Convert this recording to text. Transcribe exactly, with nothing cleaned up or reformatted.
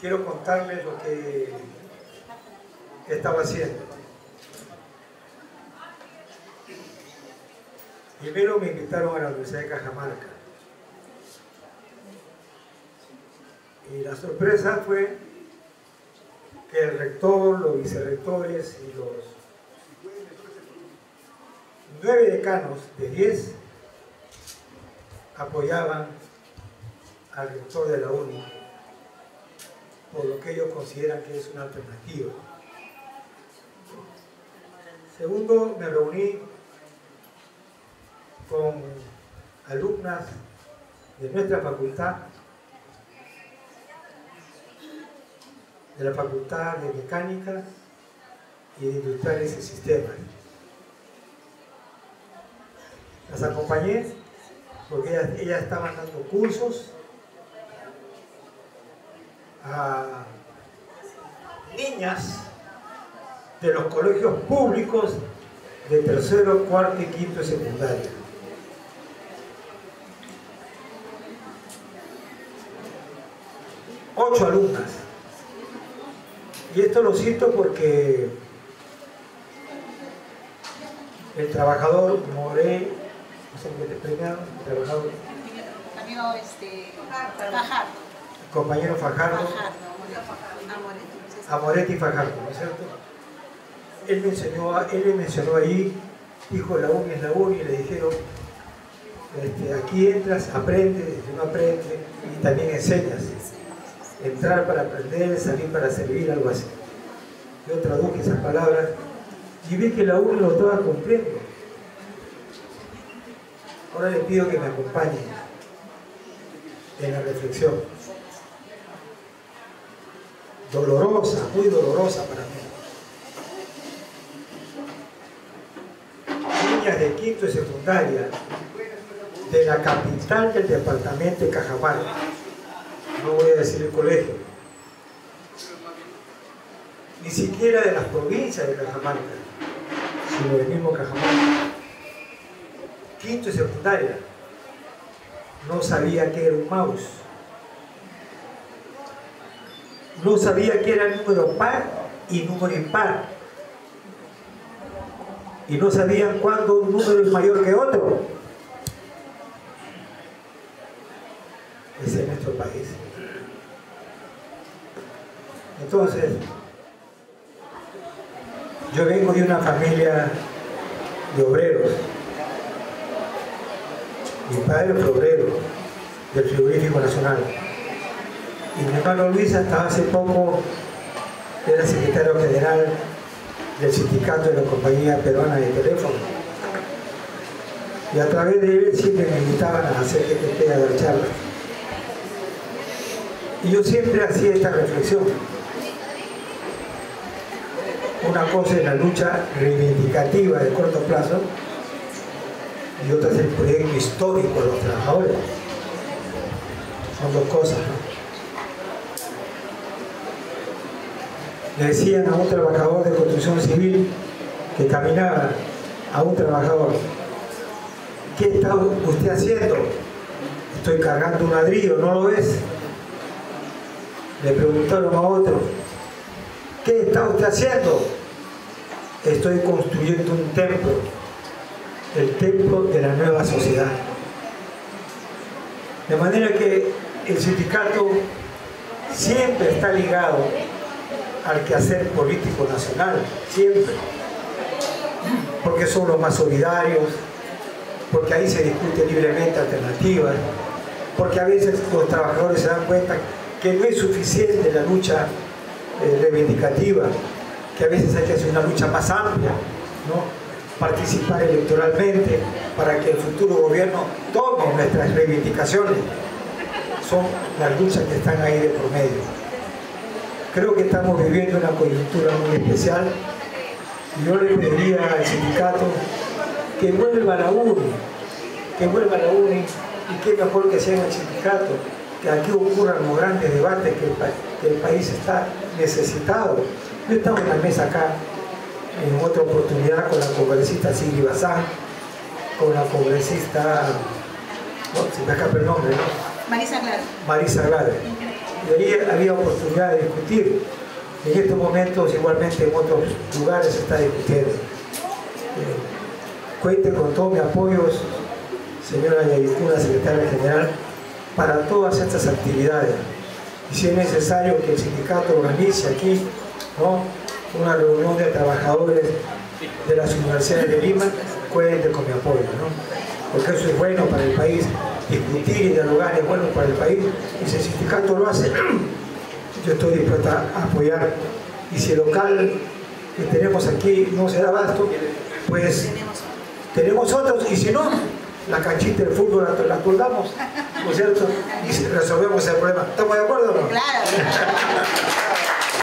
quiero contarles lo que estaba haciendo. Primero me invitaron a la Universidad de Cajamarca. Y la sorpresa fue que el rector, los vicerrectores y los nueve decanos de diez apoyaban al rector de la uni, por lo que ellos consideran que es una alternativa. Segundo, me reuní con alumnas de nuestra facultad, de la Facultad de Mecánica y de Industriales y Sistemas. Las acompañé porque ellas, ellas estaban dando cursos a niñas de los colegios públicos de tercero, cuarto y quinto de secundaria. Ocho alumnas. Y esto lo cito porque el trabajador More, no sé qué te premiaron, el trabajador. Amigo este, Fajardo. Compañero Fajardo. Fajardo, Amoretti. Amoretti Fajardo, ¿no es cierto? Él me enseñó, él le mencionó ahí, dijo la uni es la uni, y le dijeron, este, aquí entras, aprendes, no aprendes, y también enseñas. Entrar para aprender, salir para servir, algo así. Yo traduje esas palabras y vi que la uni lo estaba cumpliendo. Ahora les pido que me acompañen en la reflexión. Dolorosa, muy dolorosa para mí. Niñas de quinto y secundaria de la capital del departamento de Cajamarca. No voy a decir el colegio, ni siquiera de las provincias de Cajamarca, sino del mismo Cajamarca. Quinto y secundaria, no sabía qué era un mouse, no sabía qué era el número par y número impar, y no sabían cuándo un número es mayor que otro. Ese es nuestro país. Entonces, yo vengo de una familia de obreros. Mi padre fue obrero del Frigorífico Nacional. Y mi hermano Luis hasta hace poco era secretario general del sindicato de la Compañía Peruana de Teléfono. Y a través de él siempre me invitaban a hacer que te a dar charlas. Y yo siempre hacía esta reflexión. Una cosa es la lucha reivindicativa de corto plazo y otra es el proyecto histórico de los trabajadores. Son dos cosas, ¿no? Le decían a un trabajador de construcción civil que caminaba, a un trabajador, ¿qué está usted haciendo? Estoy cargando un ladrillo, ¿no lo ves? Le preguntaron a otro, ¿qué está usted haciendo? Estoy construyendo un templo, el templo de la nueva sociedad. De manera que el sindicato siempre está ligado al quehacer político nacional, siempre. Porque son los más solidarios, porque ahí se discute libremente alternativas, porque a veces los trabajadores se dan cuenta que no es suficiente la lucha eh, reivindicativa, que a veces hay que hacer una lucha más amplia, ¿no? Participar electoralmente para que el futuro gobierno tome nuestras reivindicaciones. Son las luchas que están ahí de por medio. Creo que estamos viviendo una coyuntura muy especial y yo le pediría al sindicato que vuelva a la uni, que vuelva a la uni y qué mejor que sea en el sindicato, que aquí ocurran los grandes debates que el, que el país está necesitado. Yo estaba en la mesa acá en otra oportunidad con la congresista Sigrid Bazán, con la congresista, no, se me escapa el nombre, ¿no? Marisa Glade. Marisa Glade. y ahí había oportunidad de discutir. En estos momentos, igualmente en otros lugares se está discutiendo. Eh, cuente con todo mi apoyo, señora Yayicuna, secretaria general, para todas estas actividades. Y si es necesario que el sindicato organice aquí, ¿no?, una reunión de trabajadores de las universidades de Lima, cuente con mi apoyo, ¿no?, porque eso es bueno para el país. Discutir y dialogar es bueno para el país, y si el sindicato lo hace, yo estoy dispuesta a apoyar. Y si el local que tenemos aquí no se da abasto, pues tenemos otros, y si no, la canchita del fútbol la, la colgamos, ¿no es cierto? Y resolvemos el problema. ¿Estamos de acuerdo o no? Claro.